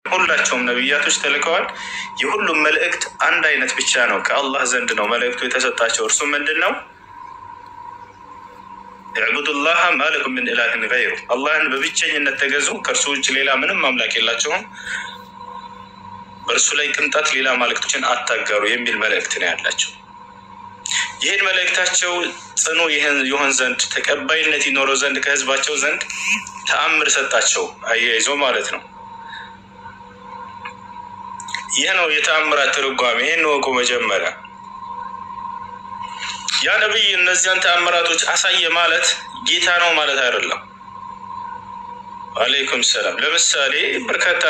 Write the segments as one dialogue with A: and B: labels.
A: ሁላቸውም ነብያቶች ተልከዋል። የሁሉም መልእክት አንድ አይነት ብቻ ነው፣ ከአላህ ዘንድ ነው መልእክቱ የተሰጣቸው። እርሱ ምንድነው? እዕቡዱላህ ማለኩም ምን ኢላሂን ገይሩ፣ አላህን በብቸኝነት ተገዙ፣ ከእርሱ ውጭ ሌላ ምንም አምላክ የላቸውም፣ በእርሱ ላይ ቅንጣት ሌላ ማለክቶችን አታጋሩ የሚል መልእክት ነው ያላቸው። ይህን መልእክታቸው ጽኑ ይሆን ዘንድ ተቀባይነት ይኖረው ዘንድ ከህዝባቸው ዘንድ ተአምር ሰጣቸው አያይዞ ማለት ነው። ይህ ነው የተአምራት ትርጓሜ። ይህን ወቁ መጀመሪያ። ያ ነብይ እነዚያን ተአምራቶች አሳየ ማለት ጌታ ነው ማለት አይደለም። ወአለይኩም ሰላም። ለምሳሌ በርካታ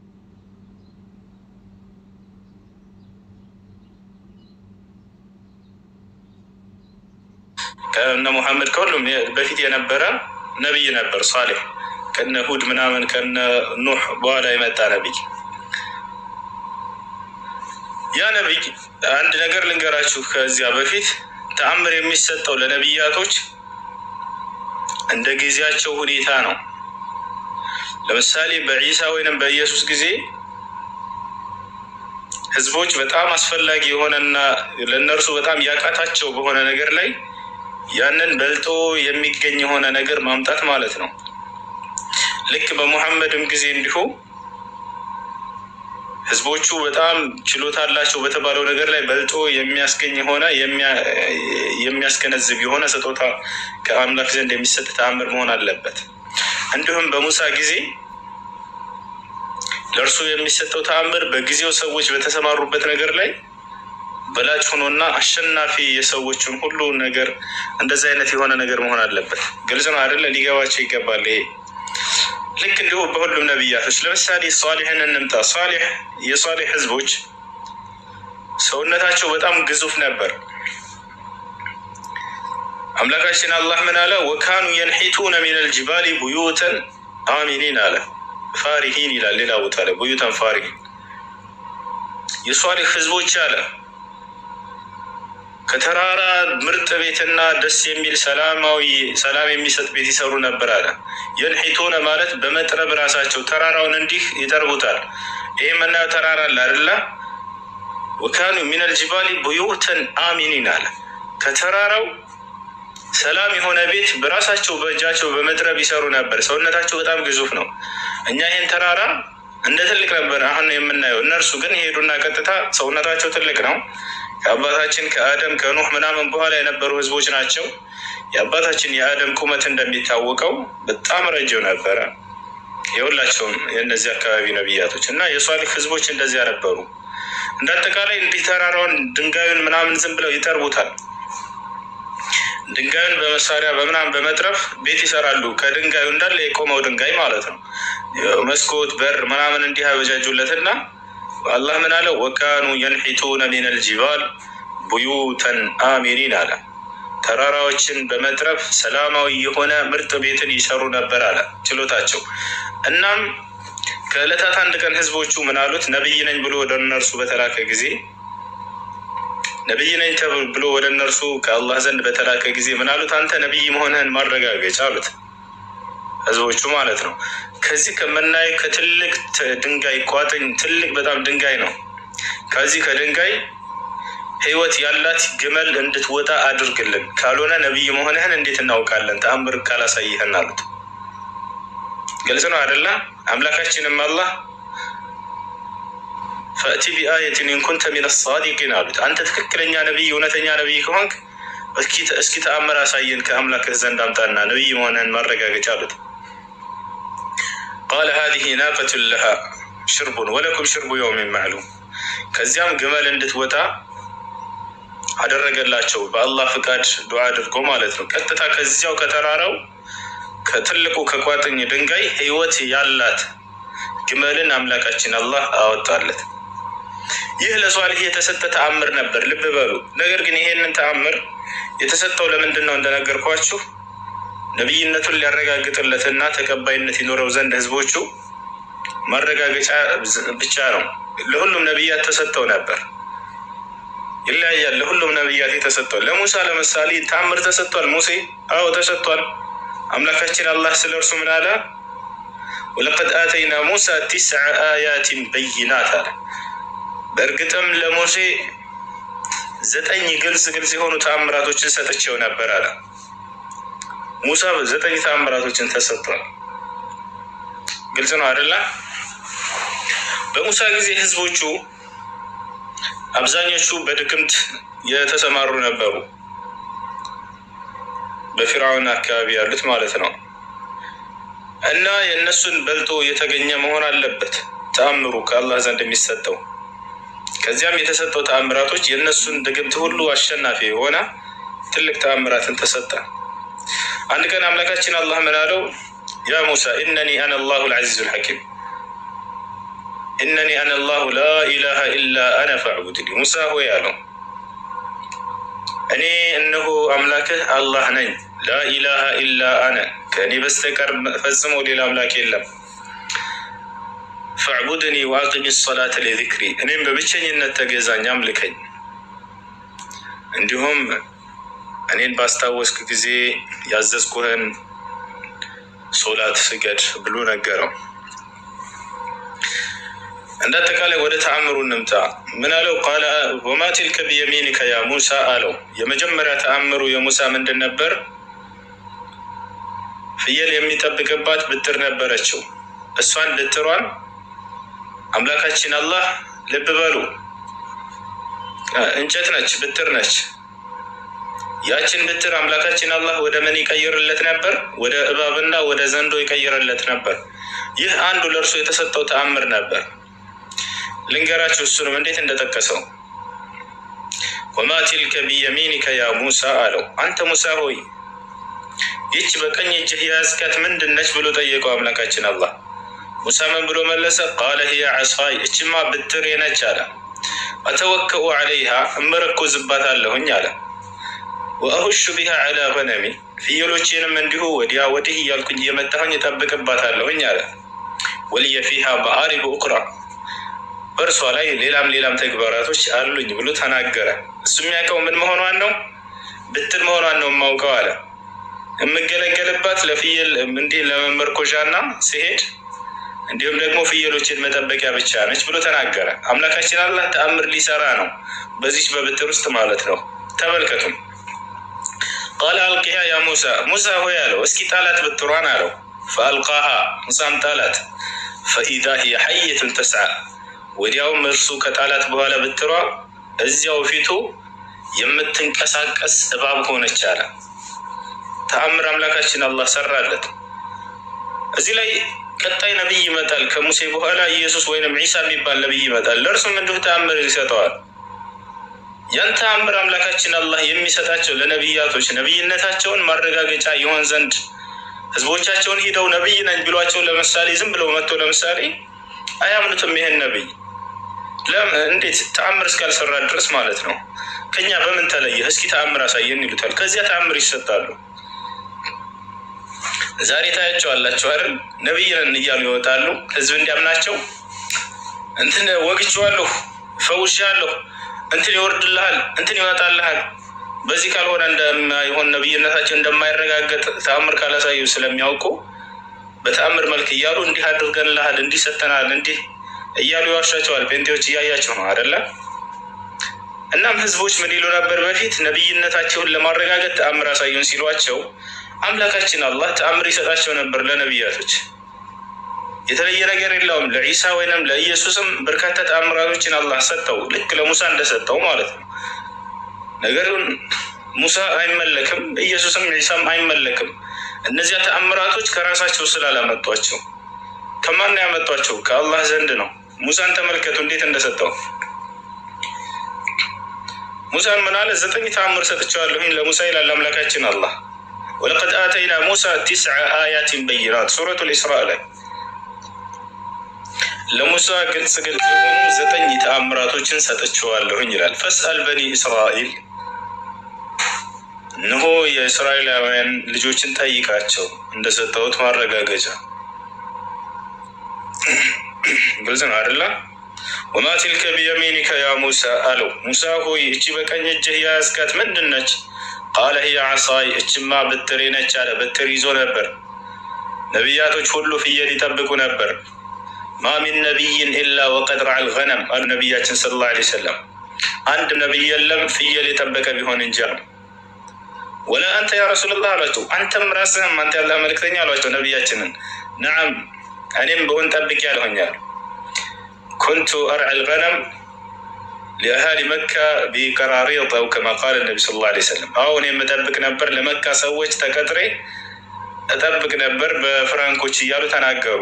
A: ከነ ሙሐመድ ከሁሉም በፊት የነበረ ነብይ ነበር፣ ሷሊህ ከነ ሁድ ምናምን ከነ ኑህ በኋላ የመጣ ነብይ። ያ ነብይ አንድ ነገር ልንገራችሁ፣ ከዚያ በፊት ተአምር የሚሰጠው ለነብያቶች እንደ ጊዜያቸው ሁኔታ ነው። ለምሳሌ በኢሳ ወይንም በኢየሱስ ጊዜ ህዝቦች በጣም አስፈላጊ የሆነና ለነርሱ በጣም ያቃታቸው በሆነ ነገር ላይ ያንን በልጦ የሚገኝ የሆነ ነገር ማምጣት ማለት ነው። ልክ በሙሐመድም ጊዜ እንዲሁ ህዝቦቹ በጣም ችሎታ አላቸው በተባለው ነገር ላይ በልጦ የሚያስገኝ የሆነ የሚያስገነዝብ የሆነ ስጦታ ከአምላክ ዘንድ የሚሰጥ ተአምር መሆን አለበት። እንዲሁም በሙሳ ጊዜ ለእርሱ የሚሰጠው ተአምር በጊዜው ሰዎች በተሰማሩበት ነገር ላይ በላጭ ሆኖና አሸናፊ የሰዎችን ሁሉ ነገር እንደዚህ አይነት የሆነ ነገር መሆን አለበት። ግልጽ ነው አይደለ? ሊገባቸው ይገባል። ይሄ ልክ እንዲሁ በሁሉም ነብያቶች። ለምሳሌ ሷሊህን እንምጣ። የሷሊህ ህዝቦች ሰውነታቸው በጣም ግዙፍ ነበር። አምላካችን አላህ ምን አለ? ወካኑ የንሒቱነ ሚነል ጅባሊ ቡዩተን አሚኒን አለ፣ ፋሪሂን ይላል ሌላ ቦታ ላይ ቡዩተን ፋሪሂን። የሷሊህ ህዝቦች አለ ከተራራ ምርጥ ቤትና ደስ የሚል ሰላም የሚሰጥ ቤት ይሰሩ ነበር አለ። የንሒቱነ ማለት በመጥረብ ራሳቸው ተራራውን እንዲህ ይጠርቡታል። ይሄ የምናየው ተራራ አለ አይደለ? ወካኑ ሚነል ጅባሊ ቡዩተን አሚኒን አለ። ከተራራው ሰላም የሆነ ቤት በራሳቸው በእጃቸው በመጥረብ ይሰሩ ነበር። ሰውነታቸው በጣም ግዙፍ ነው። እኛ ይሄን ተራራ እንደ ትልቅ ነበር አሁን የምናየው። እነርሱ ግን ሄዱና ቀጥታ ሰውነታቸው ትልቅ ነው። ከአባታችን ከአደም ከኑህ ምናምን በኋላ የነበሩ ህዝቦች ናቸው። የአባታችን የአደም ቁመት እንደሚታወቀው በጣም ረጅም ነበረ። የሁላቸውም የእነዚህ አካባቢ ነብያቶች እና የሷሊህ ህዝቦች እንደዚያ ነበሩ። እንዳጠቃላይ እንዲህ ተራራውን ድንጋዩን ምናምን ዝም ብለው ይጠርቡታል። ድንጋዩን በመሳሪያ በምናምን በመጥረፍ ቤት ይሰራሉ። ከድንጋዩ እንዳለ የቆመው ድንጋይ ማለት ነው። መስኮት በር ምናምን እንዲህ አበጃጁለትና አላህ ምን አለ? ወካኑ የንሒቱነ ሚነል ጂባል ቡዩተን አሚኒን አለ። ተራራዎችን በመጥረፍ ሰላማዊ የሆነ ምርጥ ቤትን ይሰሩ ነበር አለ ችሎታቸው። እናም ከዕለታት አንድ ቀን ህዝቦቹ ምን አሉት? ነብይ ነኝ ብሎ ወደ እነርሱ በተላከ ጊዜ ነብይ ነኝ ብሎ ወደ እነርሱ ከአላህ ዘንድ በተላከ ጊዜ ምን አሉት? አንተ ነብይ መሆንህን ማረጋገጫ አሉት ህዝቦቹ ማለት ነው። ከዚህ ከምናይ ከትልቅ ድንጋይ ቋጥኝ ትልቅ በጣም ድንጋይ ነው። ከዚህ ከድንጋይ ህይወት ያላት ግመል እንድትወጣ አድርግልን፣ ካልሆነ ነብይ መሆንህን እንዴት እናውቃለን? ተአምር ካላሳይህን አሉት። ግልጽ ነው አይደለ? አምላካችንም አላህ ፈእቲ ቢአየትን ኢንኩንተ ሚነ ሳዲቂን አሉት። አንተ ትክክለኛ ነብይ እውነተኛ ነብይ ከሆንክ እስኪ ተአምር አሳየን ከአምላክህ ዘንድ አምጣና ነብይ መሆንህን ማረጋገጫ አሉት። ቃለ ሃዚህ ናቀቱን ለሃ ሽርቡን ወለኩም ሽርቡ የውሚን ማዕሉም። ከዚያም ግመል እንድትወጣ አደረገላቸው በአላህ ፍቃድ ዱዓ አድርጎ ማለት ነው። ቀጥታ ከዚያው ከተራራው ከትልቁ ከቋጥኝ ድንጋይ ህይወት ያላት ግመልን አምላካችን አላህ አወጣለት። ይህ ለሷሊህ የተሰጠ ተአምር ነበር፣ ልብ በሉ። ነገር ግን ይሄንን ተአምር የተሰጠው ለምንድን ነው? እንደነገርኳችሁ ነብይነቱን ሊያረጋግጥለትና ተቀባይነት ይኖረው ዘንድ ህዝቦቹ ማረጋገጫ ብቻ ነው። ለሁሉም ነብያት ተሰጠው ነበር፣ ይለያያል። ለሁሉም ነብያት የተሰጠው ለሙሳ ለምሳሌ ተአምር ተሰጥቷል። ሙሴ አዎ ተሰጥቷል። አምላካችን አላህ ስለ እርሱ ምን አለ? ወለቀድ አተይና ሙሳ 9 አያትን በይናት። በእርግጥም ለሙሴ 9 ግልጽ የሆኑ ተአምራቶችን ሰጥቼው ነበር አለ። ሙሳ 9 ተአምራቶችን ተሰጥቷል። ግልጽ ነው አይደል? በሙሳ ጊዜ ህዝቦቹ አብዛኞቹ በድግምት የተሰማሩ ነበሩ። በፊርዓውን አካባቢ ያሉት ማለት ነው። እና የነሱን በልጦ የተገኘ መሆን አለበት ተአምሩ ከአላህ ዘንድ የሚሰጠው። ከዚያም የተሰጠው ተአምራቶች የነሱን ድግምት ሁሉ አሸናፊ የሆነ ትልቅ ተአምራትን ተሰጠ። አንድ ቀን አምላካችን አላህ ምን አለው? ያ ሙሳ ኢነኒ አነ አላሁ አልዐዚዙል ሐኪም ኢነኒ አነ አላሁ ላ ኢላሃ ኢላ አነ ፈዕቡድኒ። ሙሳ ሆይ አለው እኔ እነሆ አምላክህ አላህ ነኝ፣ ላ ኢላሃ ኢላ አነ ከእኔ በስተቀር ፈጽሞ ሌላ አምላክ የለም። ፈዕቡድኒ ወአቂሚ ሰላተ ሊዚክሪ እኔም በብቸኝነት ተገዛኝ አምልከኝ፣ እንዲሁም እኔን ባስታወስክ ጊዜ ያዘዝኩህን ሶላት ስገድ ብሎ ነገረው። እንደ አጠቃላይ ወደ ተአምሩ እንምጣ። ምን አለው? ቃለ ወማ ትልከ ቢየሚኒከ ያ ሙሳ አለው። የመጀመሪያ ተአምሩ የሙሳ ምንድን ነበር? ፍየል የሚጠብቅባት ብትር ነበረችው። እሷን ብትሯን አምላካችን አላህ ልብ በሉ እንጨት ነች፣ ብትር ነች። ያችን ብትር አምላካችን አላህ ወደ ምን ይቀይርለት ነበር? ወደ እባብና ወደ ዘንዶ ይቀይርለት ነበር። ይህ አንዱ ለእርሱ የተሰጠው ተአምር ነበር። ልንገራችሁ እሱንም እንዴት እንደጠቀሰው። ወማ ትልከ ቢየሚኒከ ያ ሙሳ አለው። አንተ ሙሳ ሆይ ይህች በቀኝ እጅህ የያዝካት ምንድነች ብሎ ጠየቀው አምላካችን አላህ። ሙሳ ምን ብሎ መለሰ? ቃለ ሂየ ዐሳይ እችማ ብትሬ ነች አለ። አተወከኡ ዐለይሃ እመረኮዝባታለሁኝ አለ። ወአሁሹ ቢሃ ዐላ ገነሚ ፍየሎቼንም እንዲሁ ወዲያ ወዲህ እያልኩኝ እየመጣሁኝ እጠብቅባታለሁኝ አለ። ወልየ ፊሃ መአሪብ ኡኽራ በእርሷ ላይ ሌላም ተግባራቶች አሉኝ ብሎ ተናገረ። እሱ የሚያውቀው ምን መሆኗን ነው? ብትር መሆኗን ነው የማውቀው አለ። የምገለገልባት ለፍየል እንዲህ ለመመርኮዣና ሲሄድ እንዲሁም ደግሞ ፍየሎችን መጠበቂያ ብቻ ነች ብሎ ተናገረ። አምላካችን አላህ ተአምር ሊሰራ ነው በዚች በብትር ውስጥ ማለት ነው። ተመልከቱም። ቃለ አልቂሃ ያ ሙሳ ሙሳ ሆይ አለው እስኪ ጣላት ብትሯን አለው። ፈአልቃሃ ሙሳም ጣላት። ፈኢዛ ሂየ ሐየቱን ተስዓ ወዲያውም እርሱ ከጣላት በኋላ ብትሯ እዚያው ፊቱ የምትንቀሳቀስ እባብ ሆነች አለ። ተአምር አምላካችን አላህ ሰራለት። እዚህ ላይ ቀጣይ ነብይ ይመጣል ከሙሴ በኋላ ኢየሱስ ወይንም ዒሳ የሚባል ነብይ ይመጣል። ለእርሱም እንዲሁ ተአምር ይሰጠዋል። ያን ተአምር አምላካችን አላህ የሚሰጣቸው ለነብያቶች ነብይነታቸውን ማረጋገጫ ይሆን ዘንድ ህዝቦቻቸውን ሂደው ነብይ ነኝ ብሏቸው ለምሳሌ ዝም ብለው መጥቶ ለምሳሌ አያምኑትም። ይሄን ነብይ እንዴት ተአምር እስካልሰራ ድረስ ማለት ነው። ከኛ በምን ተለየ? እስኪ ተአምር አሳየን ይሉታል። ከዚያ ተአምር ይሰጣሉ። ዛሬ ታያቸዋላችሁ አይደል? ነብይ ነን እያሉ ይወጣሉ። ህዝብ እንዲያምናቸው እንትን ወግቼዋለሁ፣ ፈውሻለሁ፣ እንትን ይወርድልሃል፣ እንትን ይመጣልሃል። በዚህ ካልሆነ እንደማይሆን ነብይነታቸው እንደማይረጋገጥ ተአምር ካላሳዩ ስለሚያውቁ በተአምር መልክ እያሉ እንዲህ አድርገንልሃል፣ እንዲህ ሰጥተናል፣ እንዲህ እያሉ ይዋሻቸዋል። ጴንጤዎች እያያቸው ነው አይደለ? እናም ህዝቦች ምን ይሉ ነበር በፊት? ነብይነታቸውን ለማረጋገጥ ተአምር አሳዩን ሲሏቸው አምላካችን አላህ ተአምር ይሰጣቸው ነበር ለነብያቶች። የተለየ ነገር የለውም። ለዒሳ ወይንም ለኢየሱስም በርካታ ተአምራቶችን አላህ ሰጠው፣ ልክ ለሙሳ እንደሰጠው ማለት ነው። ነገሩን ሙሳ አይመለክም፣ ኢየሱስም ዒሳም አይመለክም። እነዚያ ተአምራቶች ከራሳቸው ስላላመጧቸው። ከማን ያመጧቸው? ከአላህ ዘንድ ነው። ሙሳን ተመልከቱ እንዴት እንደሰጠው። ሙሳን ምን አለ? 9 ተአምር ሰጥቼዋለሁኝ ለሙሳ ይላል አምላካችን አላህ። ወለቀድ አተይና ሙሳ 9 አያትን በይናት ሱረቱል ኢስራእ ላይ ለሙሳ ግልጽ የሆኑ 9 ተአምራቶችን ሰጥቼዋለሁኝ ይላል። ፈስአል በኒ እስራኤል እነሆ የእስራኤላውያን ልጆችን ጠይቃቸው እንደሰጠሁት ማረጋገጫ። ግልጽ ነው አይደለ? ወማ ትልከ ቢየሚኒከ ያ ሙሳ አለው። ሙሳ ሆይ እቺ በቀኝ እጅህ የያዝካት ምንድን ነች? ቃለ ሂየ ዐሳይ እችማ ብትሬ ነች አለ። ብትር ይዞ ነበር። ነቢያቶች ሁሉ ፍየል ይጠብቁ ነበር። ማ ሚን ነቢይን ኢላ ወቀድ ረዐል ገነም አሉ ነቢያችን ሰለላሁ ዐለይሂ ወሰለም። አንድ ነቢይ የለም ፍየል የጠበቀ ቢሆን እንጂ አሉ። ወላ አንተ ያ ረሱላላህ አሏቸው፣ አንተም ራስህም አንተ ያላህ መልእክተኛ አሏቸው ነቢያችንን። ነዓም እኔም ብሆን ጠብቄ ያለሁኛል። ኩንቱ አርዐል ገነም ሊአህሊ መካ ቢቀራሪጥ አው ከማ ቃለ ነቢ ሰለላሁ ዐለይሂ ወሰለም። አሁን የምጠብቅ ነበር ለመካ ሰዎች ተቀጥሬ እጠብቅ ነበር በፍራንኮች እያሉ ተናገሩ።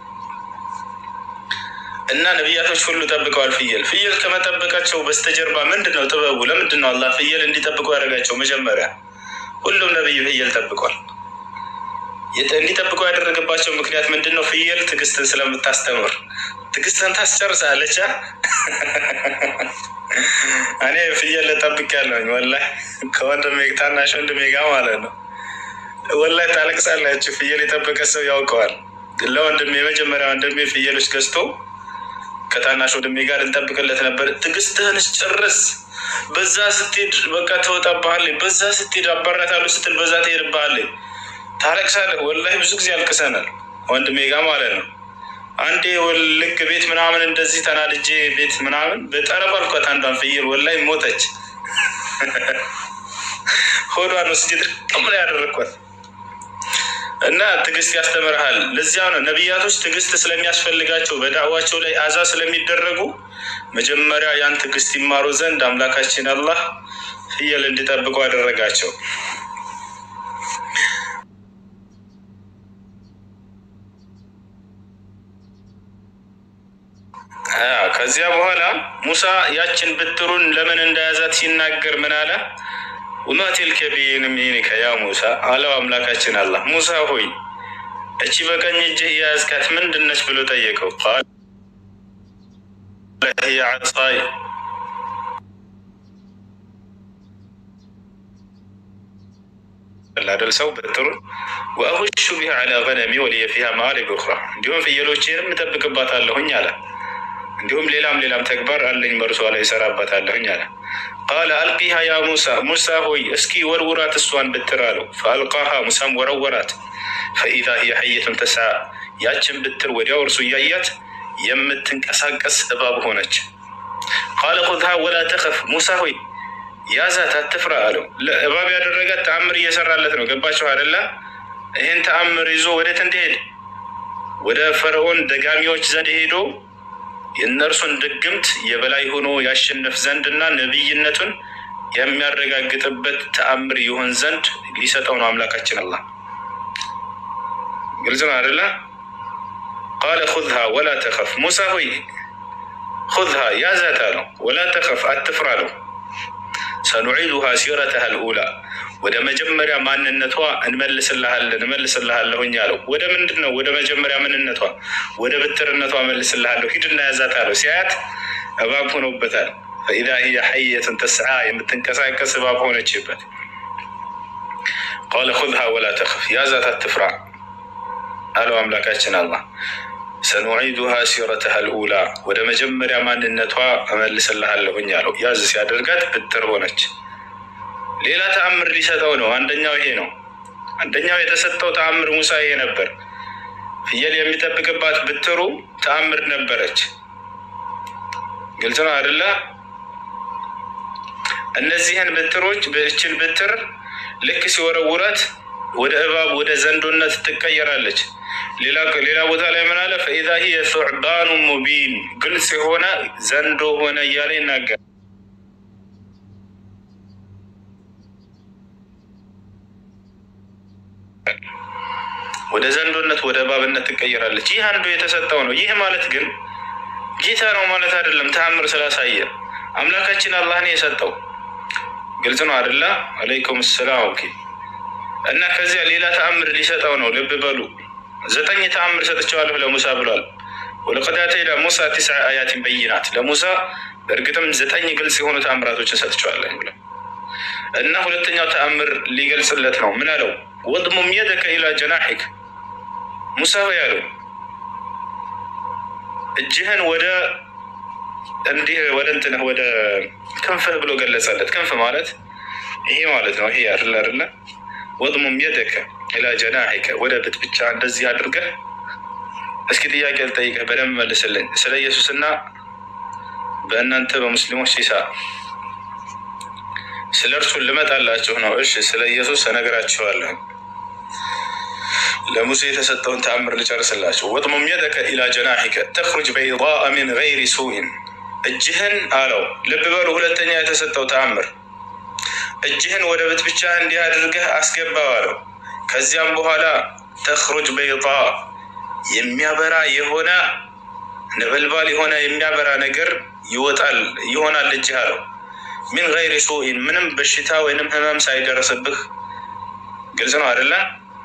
A: እና ነቢያቶች ሁሉ ጠብቀዋል ፍየል። ፍየል ከመጠበቃቸው በስተጀርባ ምንድን ነው ጥበቡ? ለምንድን ነው አላህ ፍየል እንዲጠብቁ ያደረጋቸው? መጀመሪያ ሁሉም ነቢይ ፍየል ጠብቋል። እንዲጠብቁ ያደረገባቸው ምክንያት ምንድን ነው? ፍየል ትዕግስትን ስለምታስተምር። ትዕግስትን ታስጨርሳለች። እኔ ፍየል ጠብቅ ያለሁኝ ወላሂ ከወንድሜ ታናሽ ወንድሜ ጋር ማለት ነው። ወላሂ ታለቅሳላችሁ። ፍየል የጠበቀ ሰው ያውቀዋል። ለወንድሜ የመጀመሪያ ወንድሜ ፍየሎች ገዝቶ ከታናሽ ወንድሜ ጋር እንጠብቅለት ነበር። ትዕግስትህን ጨርስ፣ በዛ ስትሄድ በቃ ትወጣብሃለች፣ በዛ ስትሄድ አባራታለሁ ስትል በዛ ትሄድብሃለች። ታለቅሳለህ። ወላሂ ብዙ ጊዜ አልቅሰናል ወንድሜ ጋር ማለት ነው። አንዴ ልክ ቤት ምናምን እንደዚህ ተናድጄ ቤት ምናምን በጠረብ አልኳት አንዷን ፍየል ወላሂ ሞተች። ሆዷን ወስጄ ድርቅም ላይ ያደረግኳት። እና ትዕግስት ያስተምርሃል። ለዚያ ነው ነቢያቶች ትዕግስት ስለሚያስፈልጋቸው በዳዕዋቸው ላይ አዛ ስለሚደረጉ መጀመሪያ ያን ትዕግስት ይማሩ ዘንድ አምላካችን አላህ ፍየል እንዲጠብቁ አደረጋቸው። ከዚያ በኋላ ሙሳ ያችን ብትሩን ለምን እንደያዛት ሲናገር ምን አለ? ወማ ትልከ ቢየሚኒከ ያ ሙሳ አለው አምላካችን አላህ ሙሳ ሆይ እቺ በቀኝ እጅህ የያዝካት ምንድን ነች ብሎ ጠየቀው። ቃል هي عصاي ላደል ሰው ብትሩን ወአሁሹ ቢሃ على غنمي ولي فيها مآرب أخرى እንዲሁም ፍየሎቼንም እጠብቅባታለሁኝ አለ። እንዲሁም ሌላም ተግባር አለኝ በእርሷ ላይ እሰራባታለሁኝ አለ። ቃለ አልቂሃ ያ ሙሳ ሙሳ ሆይ እስኪ ወርውራት እሷን ብትር አለው። ፈአልቃሃ ሙሳም ወረወራት። ፈኢዛ ሂየ ሐየቱን ተስዓ ያችን ብትር ወዲያው እርሱ እያያት የምትንቀሳቀስ እባብ ሆነች። ቃለ ኹዝሃ ወላ ተኸፍ ሙሳ ሆይ ያዛት አትፍራ አለው። ለእባብ ያደረጋት ተአምር እየሰራለት ነው። ገባችሁ አይደለ? ይህን ተአምር ይዞ ወዴት እንዲሄድ ወደ ፈርዖን ደጋሚዎች ዘንድ ሄዶ የእነርሱን ድግምት የበላይ ሆኖ ያሸንፍ ዘንድና ነቢይነቱን የሚያረጋግጥበት ተአምር ይሆን ዘንድ ሊሰጠው ነው አምላካችን አላህ። ግልጽ ነው አይደለ? ቃለ ኹዝሃ ወላ ተኸፍ ሙሳ ሆይ ኹዝሃ ያዛት አለው። ወላ ተኸፍ አትፍራ አለው። ሰኑዒዱሃ ሲረተሃ ልኡላ ወደ መጀመሪያ ማንነቷ እመልስልሃለሁኝ አለው። ወደ ምንድን ነው? ወደ መጀመሪያ ማንነቷ ወደ ብትርነቷ እመልስልሃለሁ። ሂድና ያዛት አለው። ሲያያት እባብ ሆኖበታል። ፈኢዛ ሂየ ሐየቱን ተስዓ የምትንቀሳቀስ እባብ ሆነችበት። ቃለ ኹዝሃ ወላ ተኸፍ ያዛት አትፍራ አለው አምላካችን አላህ። ሰኑዒዱሃ ሲረተሃ ልኡላ ወደ መጀመሪያ ማንነቷ እመልስልሃለሁኝ አለው። ያዝ ሲያደርጋት ብትር ሆነች። ሌላ ተአምር ሊሰጠው ነው። አንደኛው ይሄ ነው። አንደኛው የተሰጠው ተአምር ሙሳ ይሄ ነበር። ፍየል የሚጠብቅባት ብትሩ ተአምር ነበረች። ግልጽ ነው አይደለ? እነዚህን ብትሮች በእችን ብትር ልክ ሲወረውራት ወደ እባብ ወደ ዘንዶነት ትቀየራለች። ሌላ ቦታ ላይ ምን አለ? ፈኢዛ ሂየ ሱዕባኑ ሙቢን ግልጽ የሆነ ዘንዶ ሆነ እያለ ይናገር። ወደ ዘንዶነት ወደ እባብነት ትቀየራለች። ይህ አንዱ የተሰጠው ነው። ይህ ማለት ግን ጌታ ነው ማለት አይደለም። ተአምር ስላሳየ አምላካችን አላህ ነው የሰጠው። ግልጽ ነው አይደለ? አለይኩም ሰላም። ኦኬ። እና ከዚያ ሌላ ተአምር ሊሰጠው ነው። ልብ በሉ 9 ተአምር ሰጥቼዋለሁ ለሙሳ ብሏል። ወለቀድ አተይና ሙሳ 9 አያትን በይናት ለሙሳ በእርግጥም 9 ግልጽ የሆኑ ተአምራቶችን ሰጥቼዋለሁ ብሏል። እና ሁለተኛው ተአምር ሊገልጽለት ነው። ምን አለው? ወድሙም የደከ ኢላ ጀናሒክ ሙሳ ሆይ ያለው እጅህን ወደ እንዲህ ወደ እንትነህ ወደ ክንፍህ ብሎ ገለጸለት። ክንፍ ማለት ይሄ ማለት ነው። ይሄ አይደለ? ወድሙም የደከ ኢላ ጀናሒከ ወደ ብቻ እንደዚህ አድርገህ እስኪ ጥያቄ ልጠይቅህ በደንብ መልስልኝ። ስለ ኢየሱስና በእናንተ በሙስሊሞች ሲሳ ስለ እርሱ ልመጣላችሁ ነው። እሺ ስለ ኢየሱስ እነግራችኋለሁ። ለሙሴ የተሰጠውን ተአምር ልጨርስላችሁ። ወጥሙም የደከ ኢላ ጀናሒከ ተኽሩጅ በይዳአ ሚን ገይሪ ሱኢን እጅህን አለው። ልብ በሉ፣ ሁለተኛ የተሰጠው ተአምር እጅህን ወደ ብቻ እንዲህ አድርገህ አስገባው አለው። ከዚያም በኋላ ተኽሩጅ በይዳአ የሚያበራ የሆነ ነበልባል የሆነ የሚያበራ ነገር ይሆናል እጅህ አለው። ሚን ገይሪ ሱኢን ምንም በሽታ ወይንም ህመም ሳይደረስብህ። ግልጽ ነው አይደለ?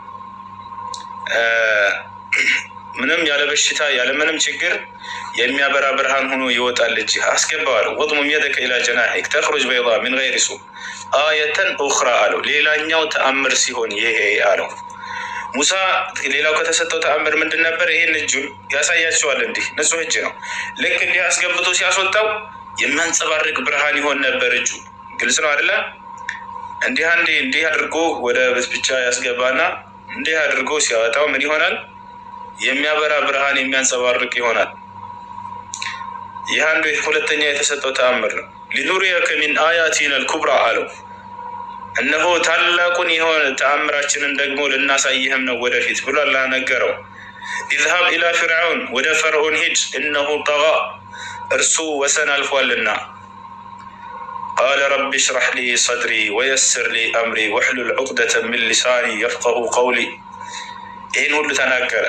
A: ምንም ያለ በሽታ ያለ ምንም ችግር የሚያበራ ብርሃን ሆኖ ይወጣል እጅህ አስገባው አለው። ወጥሙም የደከ ኢላ ጀናሒክ ተኽሩጅ በይዳአ ሚን ገይሪ ሱእ አየተን ኡኽራ አለው። ሌላኛው ተአምር ሲሆን ይሄ አለው። ሙሳ ሌላው ከተሰጠው ተአምር ምንድን ነበር? ይሄን እጁን ያሳያቸዋል። እንዲህ ንጹህ እጅ ነው። ልክ እንዲህ አስገብቶ ሲያስወጣው የሚያንጸባርቅ ብርሃን ይሆን ነበር እጁ። ግልጽ ነው አይደለ? እንዲህ አድርጎ ወደ ብቻ ያስገባና እንዲህ አድርጎ ሲያወጣው ምን ይሆናል? የሚያበራ ብርሃን የሚያንጸባርቅ ይሆናል። ይህ አንዱ ሁለተኛ የተሰጠው ተአምር ነው። ሊኑሪየከ ሚን አያቲና አልኩብራ አለው። እነሆ ታላቁን የሆነ ተአምራችንን ደግሞ ልናሳይህም ነው ወደፊት ብሎ አላህ ነገረው። ኢዝሃብ ኢላ ፊርዓውን ወደ ፈርዖን ሂድ፣ እነሁ ጠጋ እርሱ ወሰን አልፏልና። ቃለ ረቢ ሽረሕ ሊ ሰድሪ ወየስር ሊ አምሪ ወሕሉል ዑቅደተ ሚን ሊሳኒ የፍቀሁ ቀውሊ። ይህን ሁሉ ተናገረ።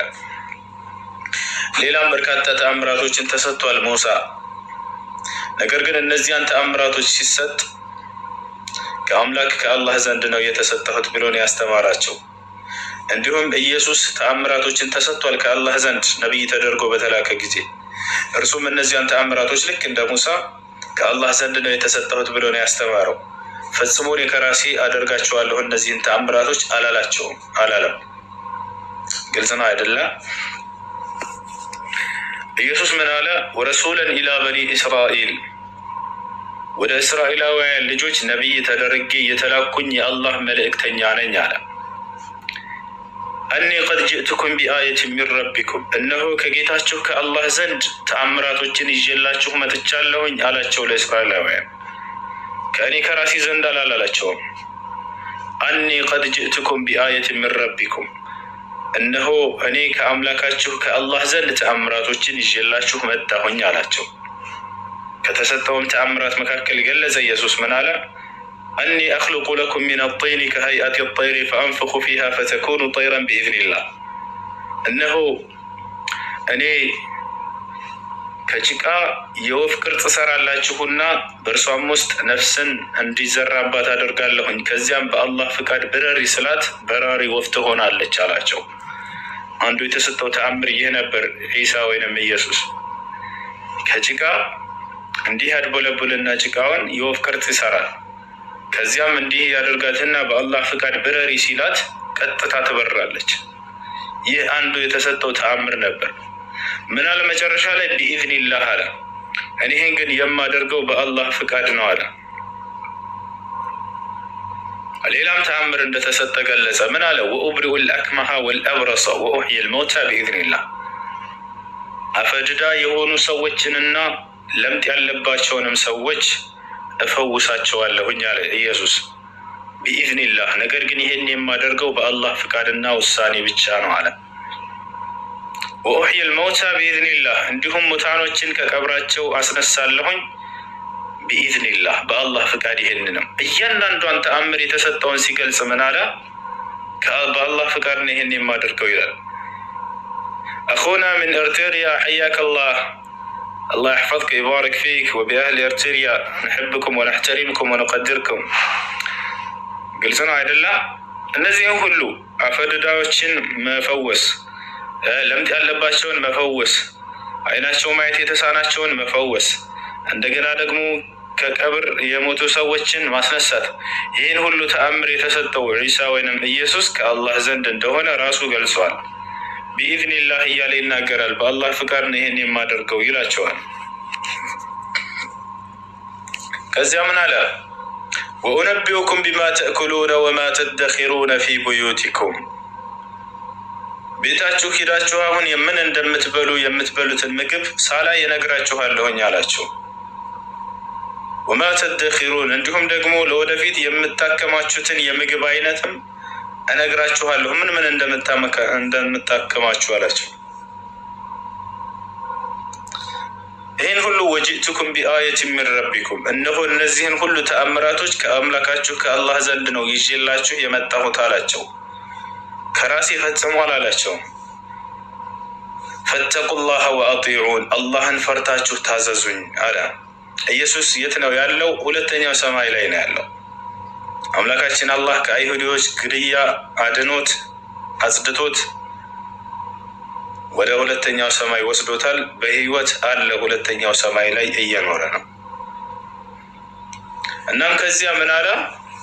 A: ሌላም በርካታ ተአምራቶችን ተሰጥቷል ሙሳ። ነገር ግን እነዚያን ተአምራቶች ሲሰጥ ከአምላክ ከአላህ ዘንድ ነው የተሰጠሁት ብሎ ነው ያስተማራቸው። እንዲሁም ኢየሱስ ተአምራቶችን ተሰጥቷል ከአላህ ዘንድ ነቢይ ተደርጎ በተላከ ጊዜ እርሱም እነዚያን ተአምራቶች ልክ እንደ ሙሳ ከአላህ ዘንድ ነው የተሰጠሁት ብሎ ነው ያስተማረው። ፈጽሞ እኔ ከራሴ አደርጋቸዋለሁ እነዚህን ተአምራቶች አላለም። ግልጽ ነው አይደለ? ኢየሱስ ምን አለ? ወረሱለን ኢላ በኒ እስራኤል ወደ እስራኤላውያን ልጆች ነቢይ ተደርጌ የተላኩኝ የአላህ መልእክተኛ ነኝ አለ። አኒ ቀድ ጅእትኩም ቢአየት ሚን ረቢኩም እነሆ ከጌታችሁ ከአላህ ዘንድ ተአምራቶችን ይዤላችሁ መጥቻለሁኝ አላቸው ለእስራኤላውያን። ከእኔ ከራሴ ዘንድ አላላቸውም። አኒ ቀድ ጅእትኩም ቢአየት ሚን ረቢኩም እነሆ እኔ ከአምላካችሁ ከአላህ ዘንድ ተአምራቶችን ይዤላችሁ መጣሁኝ አላቸው። ከተሰጠውም ተአምራት መካከል ገለጸ ኢየሱስ ምን አለ? አኒ አኽሉቁ ለኩም ሚን አጢኒ ከሀይአት ጠይሪ ፈአንፍኹ ፊሃ ፈተኩኑ ጠይረን ቢኢዝኒላህ እነሆ እኔ ከጭቃ የወፍ ቅርጽ ሰራላችሁና በእርሷም ውስጥ ነፍስን እንዲዘራባት አደርጋለሁኝ። ከዚያም በአላህ ፍቃድ ብረሪ ስላት በራሪ ወፍ ትሆናለች አላቸው። አንዱ የተሰጠው ተአምር ይህ ነበር። ዒሳ ወይንም ኢየሱስ ከጭቃ እንዲህ ያድበለብልና ጭቃውን የወፍ ቅርጽ ይሰራል። ከዚያም እንዲህ ያደርጋትና በአላህ ፍቃድ ብረሪ ሲላት ቀጥታ ትበራለች። ይህ አንዱ የተሰጠው ተአምር ነበር። ምን አለ መጨረሻ ላይ? ቢኢዝኒላህ አለ። እኔን ግን የማደርገው በአላህ ፍቃድ ነው አለ። ሌላም ተአምር እንደተሰጠ ገለጸ። ምን አለ? ወኡብሪኡ ልአክመሃ ወልአብረሰ ወኡሕይል መውታ ቢኢዝኒላህ አፈድዳ የሆኑ ሰዎችንና ለምጥ ያለባቸውንም ሰዎች እፈውሳቸዋለሁኝ አለ ኢየሱስ ቢኢዝኒላህ። ነገር ግን ይህን የማደርገው በአላህ ፍቃድና ውሳኔ ብቻ ነው አለ። ወኡሕይል መውታ ቢኢዝኒላህ እንዲሁም ሙታኖችን ከቀብራቸው አስነሳለሁኝ ቢኢዝኒላህ በአላህ ፍቃድ። ይህንንም እያንዳንዷን ተአምር የተሰጠውን ሲገልጽ ምን አለ? በአላህ ፍቃድ ነው ይህን የማደርገው ይላል። አኹና ምን ኤርትሪያ ሐያከ አላህ ይሕፈዝከ ይባረክ ፊክ ወቢአህሊ ኤርትሪያ ንሕብኩም ወነሕተሪምኩም ወነቀድርኩም። ግልጽ ነው አይደለ? እነዚህም ሁሉ አፈድዳዎችን መፈወስ፣ ለምጥ ያለባቸውን መፈወስ፣ አይናቸው ማየት የተሳናቸውን መፈወስ፣ እንደገና ደግሞ ከቀብር የሞቱ ሰዎችን ማስነሳት፣ ይህን ሁሉ ተአምር የተሰጠው ዒሳ ወይንም ኢየሱስ ከአላህ ዘንድ እንደሆነ ራሱ ገልጿል። ቢኢዝኒላህ እያለ ይናገራል። በአላህ ፍቃድ ነው ይህን የማደርገው ይላቸዋል። ከዚያ ምን አለ? ወኡነቢኡኩም ቢማ ተእኩሉነ ወማ ተደኺሩነ ፊ ቡዩቲኩም ቤታችሁ ሄዳችሁ አሁን የምን እንደምትበሉ የምትበሉትን ምግብ ሳላይ እነግራችኋለሁኝ አላቸው። ወማ ተደኺሩን እንዲሁም ደግሞ ለወደፊት የምታከማቹትን የምግብ አይነትም እነግራችኋለሁ ምን ምን እንደምታከማቹ አላቸው። ይህን ሁሉ ወጂእቱኩም ቢአየት ሚን ረቢኩም እነሆ እነዚህን ሁሉ ተአምራቶች ከአምላካችሁ ከአላህ ዘንድ ነው ይዤላችሁ የመጣሁት አላቸው። ከራሴ ፈጽሟል አላቸው። ፈተቁላህ ወአጢዑን አላህን ፈርታችሁ ታዘዙኝ አለ። ኢየሱስ የት ነው ያለው? ሁለተኛው ሰማይ ላይ ነው ያለው። አምላካችን አላህ ከአይሁዶች ግድያ አድኖት አጽድቶት ወደ ሁለተኛው ሰማይ ወስዶታል። በህይወት አለ ሁለተኛው ሰማይ ላይ እየኖረ ነው። እናም ከዚያ ምን አለ?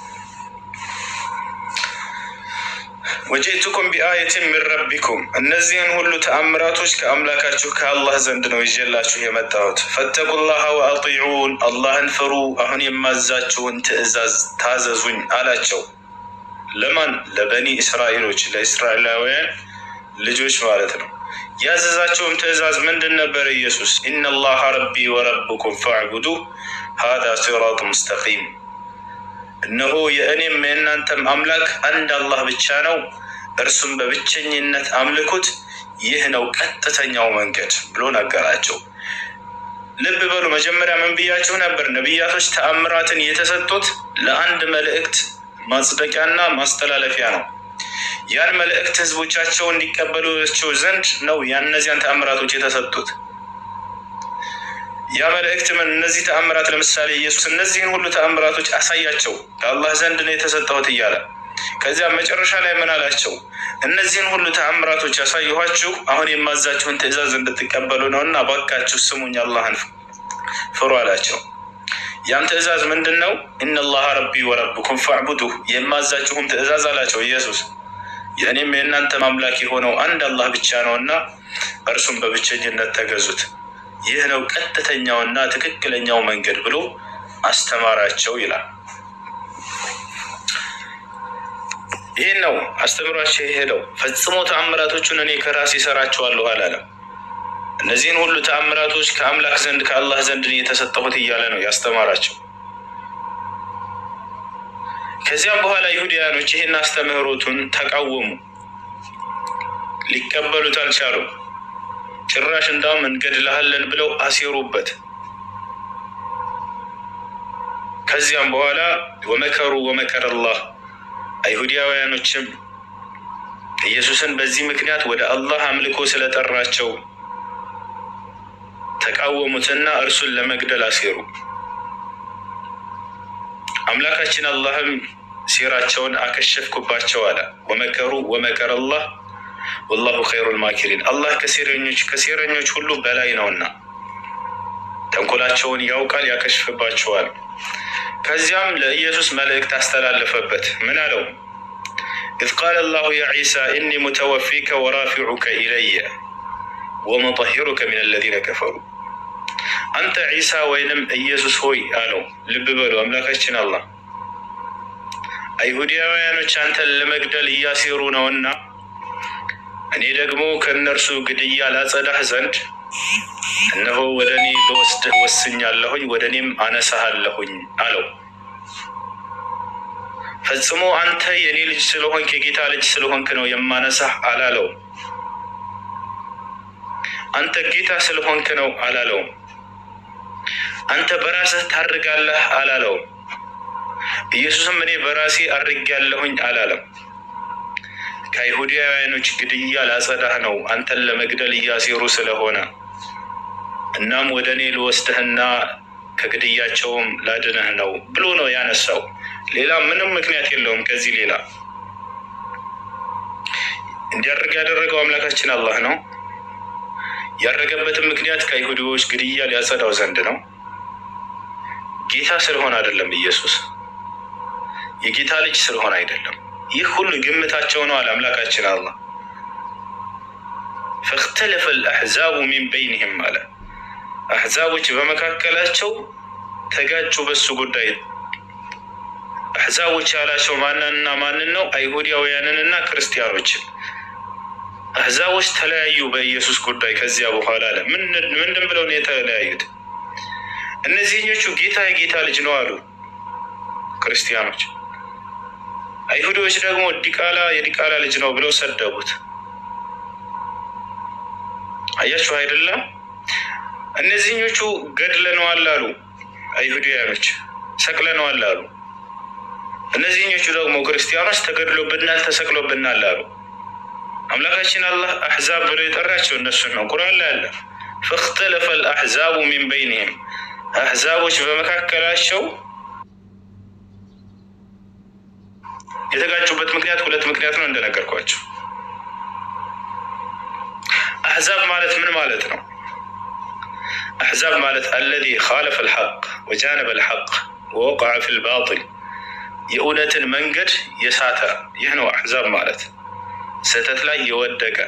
A: ወጂእቱኩም ቢአየት ሚን ረቢኩም እነዚህን ሁሉ ተአምራቶች ከአምላካችሁ ከአላህ ዘንድ ነው ይዤላችሁ የመጣሁት። ፈተቁላህ ወአጢዑን አላህን ፍሩ አሁን የማዛችሁን ትእዛዝ ታዘዙኝ አላቸው። ለማን? ለበኒ እስራኤሎች ለእስራኤላውያን ልጆች ማለት ነው። ያዘዛቸውም ትእዛዝ ምንድን ነበር? ኢየሱስ ኢነላህ ረቢ ወረብኩም ፈዕቡዱ ሃዛ ሲራጥ ሙስተቂም እነሆ የእኔም የእናንተም አምላክ አንድ አላህ ብቻ ነው፣ እርሱም በብቸኝነት አምልኩት፣ ይህ ነው ቀጥተኛው መንገድ ብሎ ነገራቸው። ልብ በሉ፣ መጀመሪያ ምን ብያችሁ ነበር? ነቢያቶች ተአምራትን የተሰጡት ለአንድ መልእክት ማጽደቂያና ማስተላለፊያ ነው። ያን መልእክት ህዝቦቻቸው እንዲቀበሉቸው ዘንድ ነው እነዚያን ተአምራቶች የተሰጡት። ያ መልእክት ምን? እነዚህ ተአምራት ለምሳሌ ኢየሱስ እነዚህን ሁሉ ተአምራቶች አሳያቸው ከአላህ ዘንድ ነው የተሰጠሁት እያለ ከዚያ መጨረሻ ላይ ምን አላቸው? እነዚህን ሁሉ ተአምራቶች ያሳየኋችሁ አሁን የማዛችሁን ትእዛዝ እንድትቀበሉ ነውና ባካችሁ ስሙኝ አላህን ፍሩ አላቸው። ያም ትእዛዝ ምንድን ነው? ኢነላህ ረቢ ወረብኩም ፈዕቡዱህ የማዛችሁም ትእዛዝ አላቸው ኢየሱስ የእኔም የእናንተም አምላክ የሆነው አንድ አላህ ብቻ ነውና እርሱም በብቸኝነት ተገዙት፣ ይህ ነው ቀጥተኛውና ትክክለኛው መንገድ ብሎ አስተማራቸው ይላል። ይህን ነው አስተምሯቸው የሄደው። ፈጽሞ ተአምራቶቹን እኔ ከራሴ እሰራቸዋለሁ አላለም። እነዚህን ሁሉ ተአምራቶች ከአምላክ ዘንድ ከአላህ ዘንድ የተሰጠሁት እያለ ነው ያስተማራቸው። ከዚያም በኋላ ይሁዳውያኖች ይህን አስተምህሮቱን ተቃወሙ፣ ሊቀበሉት አልቻሉም። ጭራሽ እንዳውም እንገድልሃለን ብለው አሴሩበት። ከዚያም በኋላ ወመከሩ ወመከረ አላህ አይሁዳውያኖችም ኢየሱስን በዚህ ምክንያት ወደ አላህ አምልኮ ስለጠራቸው ተቃወሙትና እርሱን ለመግደል አሴሩ። አምላካችን አላህም ሴራቸውን አከሸፍኩባቸው አለ። ወመከሩ ወመከረ አላህ ወላሁ ኸይሩል ማኪሪን አላህ ከሴረኞች ሁሉ በላይ ነውና ተንኮላቸውን ያውቃል ያከሽፍባቸዋል። ከዚያም ለኢየሱስ መልእክት አስተላለፈበት። ምን አለው? ኢዝ ቃለ አላሁ ያ ዒሳ ኢኒ ሙተወፊከ ወራፊዑከ ኢለየ ወሙጠሂሩከ ሚነ ለዚነ ከፈሩ አንተ ዒሳ ወይንም ኢየሱስ ሆይ አለው። ልብ በሉ አምላካችን አላህ አይሁዳውያኖች አንተን ለመግደል እያሴሩ ነውና እኔ ደግሞ ከእነርሱ ግድያ ላጸዳህ ዘንድ እነሆ ወደ እኔ ልወስድህ ወስኛለሁኝ፣ ወደ እኔም አነሳሃለሁኝ አለው። ፈጽሞ አንተ የኔ ልጅ ስለሆንክ የጌታ ልጅ ስለሆንክ ነው የማነሳህ አላለው። አንተ ጌታ ስለሆንክ ነው አላለው። አንተ በራስህ ታርጋለህ አላለው። ኢየሱስም እኔ በራሴ አርጋለሁኝ አላለም። ከአይሁዳውያኖች ግድያ ላጸዳህ ነው አንተን ለመግደል እያሴሩ ስለሆነ እናም ወደ እኔ ልወስድህና ከግድያቸውም ላድነህ ነው ብሎ ነው ያነሳው። ሌላ ምንም ምክንያት የለውም። ከዚህ ሌላ እንዲያርግ ያደረገው አምላካችን አላህ ነው። ያረገበትም ምክንያት ከአይሁዶች ግድያ ሊያጸዳው ዘንድ ነው። ጌታ ስለሆነ አይደለም። ኢየሱስ የጌታ ልጅ ስለሆነ አይደለም። ይህ ሁሉ ግምታቸው ነው አለ አምላካችን አላህ። ፈክተለፈ አልአሕዛቡ ሚን በይንህም አለ አሕዛቦች በመካከላቸው ተጋጩ በሱ ጉዳይ። አሕዛቦች ያላቸው ማንንና ማንን ነው? አይሁዳውያንንና ክርስቲያኖችን። አሕዛቦች ተለያዩ በኢየሱስ ጉዳይ። ከዚያ በኋላ አለ ምንድን ብለው ነው የተለያዩት? እነዚህኞቹ ጌታ የጌታ ልጅ ነው አሉ ክርስቲያኖች። አይሁዶች ደግሞ ዲቃላ የዲቃላ ልጅ ነው ብለው ሰደቡት። አያችሁ አይደለም? እነዚህኞቹ ገድለነዋል አሉ አይሁዳውያኖች፣ ሰቅለነዋል አሉ። እነዚህኞቹ ደግሞ ክርስቲያኖች ተገድሎብናል ተሰቅሎብናል አሉ። አምላካችን አላህ አሕዛብ ብሎ የጠራቸው እነሱን ነው። ቁርአን ላይ አለ ፈኽተለፈ አልአሕዛቡ ሚን በይኒሂም፣ አሕዛቦች በመካከላቸው የተጋጩበት ምክንያት ሁለት ምክንያት ነው እንደነገርኳቸው። አሕዛብ ማለት ምን ማለት ነው? አሕዛብ ማለት አለዚ ኻለፈ አልሐቅ ወጃነበ አልሐቅ ወወቀዐ ፊል ባጢል፣ የእውነትን መንገድ የሳተ ይህ ነው አሕዛብ ማለት። ስህተት ላይ የወደቀ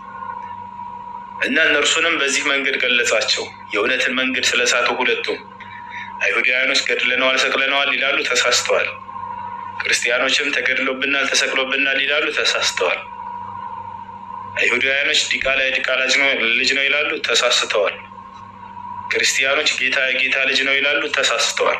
A: እና እነርሱንም በዚህ መንገድ ገለጻቸው። የእውነትን መንገድ ስለሳቱ ሁለቱም አይሁዳውያኖች ገድለነዋል ሰቅለነዋል ይላሉ፣ ተሳስተዋል። ክርስቲያኖችም ተገድሎብናል ተሰቅሎብናል ይላሉ፣ ተሳስተዋል። አይሁዳውያኖች ዲቃላ የዲቃላ ልጅ ነው ይላሉ፣ ተሳስተዋል። ክርስቲያኖች ጌታ የጌታ ልጅ ነው ይላሉ፣ ተሳስተዋል።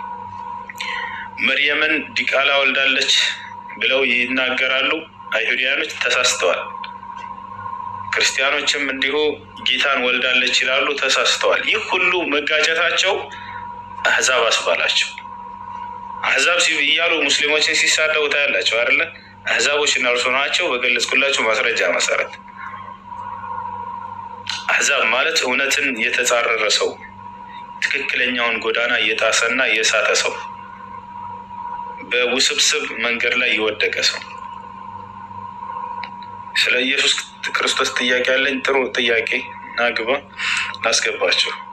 A: መርየምን ዲቃላ ወልዳለች ብለው ይናገራሉ፣ አይሁዳውያኖች ተሳስተዋል። ክርስቲያኖችም እንዲሁ ጌታን ወልዳለች ይላሉ፣ ተሳስተዋል። ይህ ሁሉ መጋጨታቸው አሕዛብ አስባላቸው። አሕዛብ እያሉ ሙስሊሞችን ሲሳደቡ ታያላቸው አይደለ? አሕዛቦች እነርሱ ናቸው በገለጽኩላቸው ማስረጃ መሰረት። አሕዛብ ማለት እውነትን የተጻረረ ሰው፣ ትክክለኛውን ጎዳና የጣሰና የሳተ ሰው፣ በውስብስብ መንገድ ላይ የወደቀ ሰው። ስለ ኢየሱስ ክርስቶስ ጥያቄ ያለኝ ጥሩ ጥያቄ ናግባ ላስገባቸው።